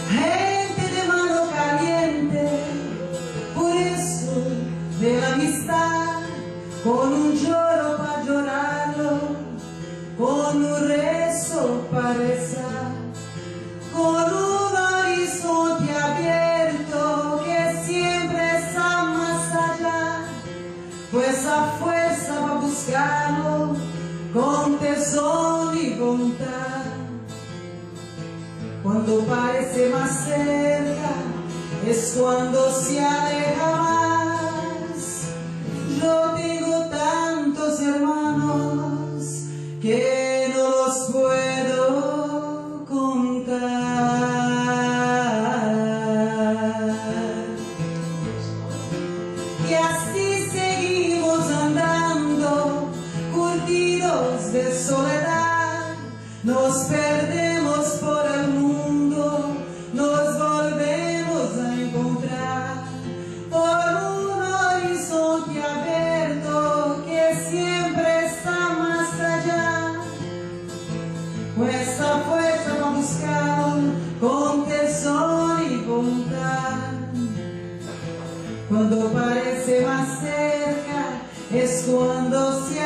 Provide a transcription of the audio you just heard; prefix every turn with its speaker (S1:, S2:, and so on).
S1: gente de mano caliente, por eso de la amistad, con un lloro para llorarlo, con un rezo para rezar, con un horizonte abierto que siempre está más allá, pues a fuerza va a buscarlo con tesón y voluntad. Cuando parece más cerca es cuando se aleja más. Yo tengo tantos hermanos que no los puedo contar. Y así seguimos andando, curtidos de soledad, nos perdemos por el mundo, nos volvemos a encontrar por un horizonte abierto que siempre está más allá. Nuestra fuerza va a buscar con tesón y voluntad. Cuando parece más cerca es cuando se